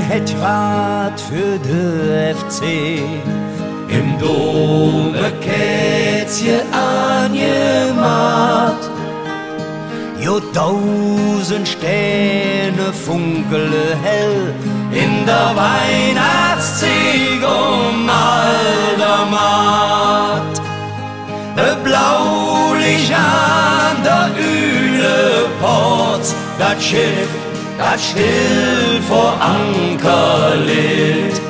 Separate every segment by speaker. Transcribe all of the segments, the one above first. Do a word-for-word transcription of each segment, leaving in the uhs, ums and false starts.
Speaker 1: het Bad für de F C.
Speaker 2: Im Dome Kätzje angemacht.
Speaker 1: Jo tausend Sterne funkele hell
Speaker 2: in der Weihnachtsziege um alter Matt. De Blaulicht an der Üleport, dat Schiff, dat still vor Anker litt.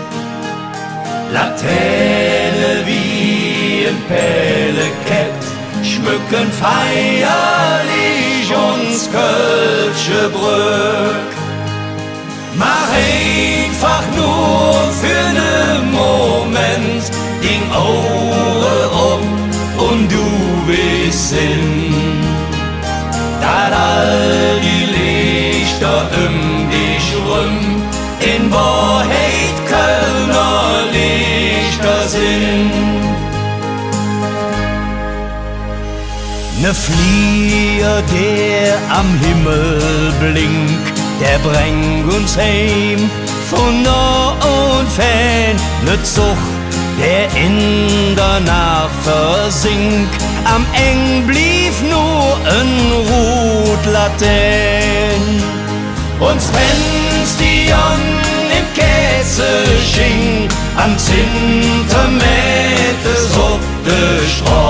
Speaker 2: Laterne wie ein Pellekett schmücken feierlich uns Kölsche Brück. Mach einfach nur für nen Moment die Augen um und du wirst sehen, dass all die Lichter um dich rum in Wahrheit Kölner Lichter sind.
Speaker 1: Ne Flieger, der am Himmel blinkt, der bringt uns heim von nah und fern. Ne Zug, der in der Nacht versinkt, am Eng blieb nur ein Rotlatern.
Speaker 2: Und wenn's die Sonne im Kessel schien, an Zentimeter auf der Straße,